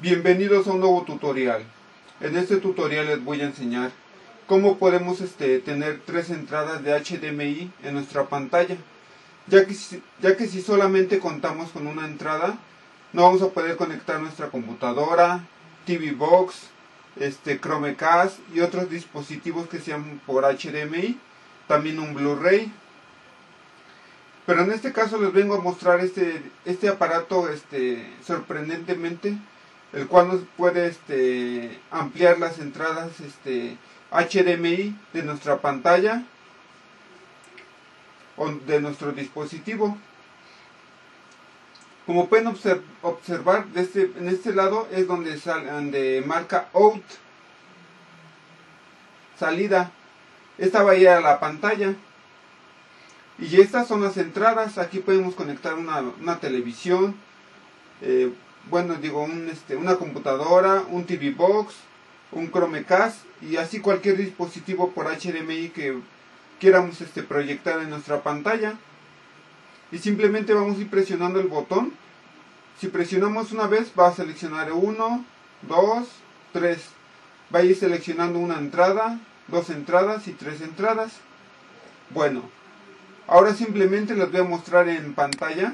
Bienvenidos a un nuevo tutorial. En este tutorial les voy a enseñar cómo podemos tener tres entradas de HDMI en nuestra pantalla, ya que si solamente contamos con una entrada no vamos a poder conectar nuestra computadora, TV Box, Chromecast y otros dispositivos que sean por HDMI, también un Blu-ray. Pero en este caso les vengo a mostrar este aparato sorprendentemente, el cual nos puede ampliar las entradas HDMI de nuestra pantalla o de nuestro dispositivo. Como pueden observar, en este lado es donde marca Out, salida. Esta va a ir a la pantalla. Y estas son las entradas. Aquí podemos conectar una televisión, una computadora, un TV Box, un Chromecast y así cualquier dispositivo por HDMI que queramos proyectar en nuestra pantalla. Y simplemente vamos a ir presionando el botón. Si presionamos una vez va a seleccionar 1, 2, 3. Va a ir seleccionando una entrada, dos entradas y tres entradas. Bueno, ahora simplemente les voy a mostrar en pantalla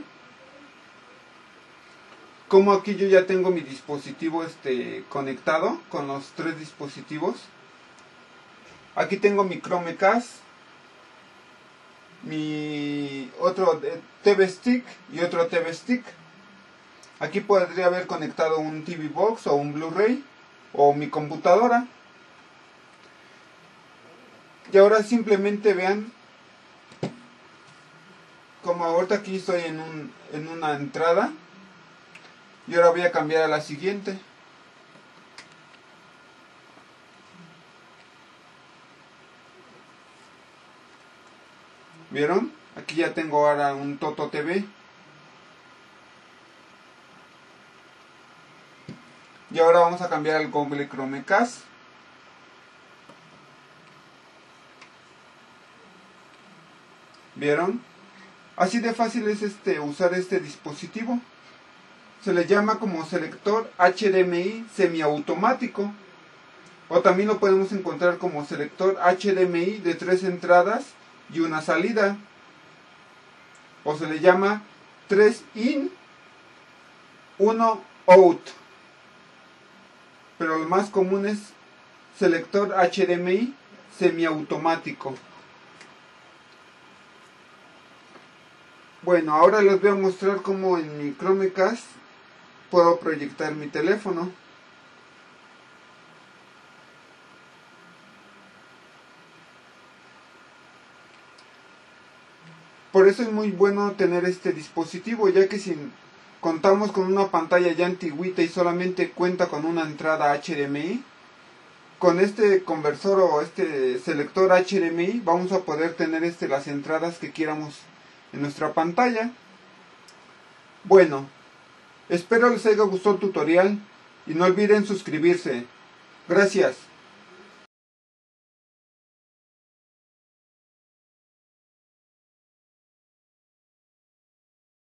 como aquí yo ya tengo mi dispositivo conectado con los tres dispositivos. Aquí tengo mi Chromecast, mi otro TV Stick y otro TV Stick. Aquí podría haber conectado un TV Box o un Blu-ray o mi computadora. Y ahora simplemente vean como ahorita aquí estoy en una entrada y ahora voy a cambiar a la siguiente. ¿Vieron? Aquí ya tengo ahora un Toto TV. Y ahora vamos a cambiar al Google Chromecast. ¿Vieron? Así de fácil es usar este dispositivo. Se le llama como selector HDMI semiautomático. O también lo podemos encontrar como selector HDMI de 3 entradas y una salida. O se le llama 3 in, 1 out. Pero lo más común es selector HDMI semiautomático. Bueno, ahora les voy a mostrar cómo en mi Chromecast puedo proyectar mi teléfono. Por eso es muy bueno tener este dispositivo, ya que si contamos con una pantalla ya antigüita y solamente cuenta con una entrada HDMI, con este conversor o este selector HDMI vamos a poder tener las entradas que quieramos en nuestra pantalla. Bueno, espero les haya gustado el tutorial y no olviden suscribirse. Gracias.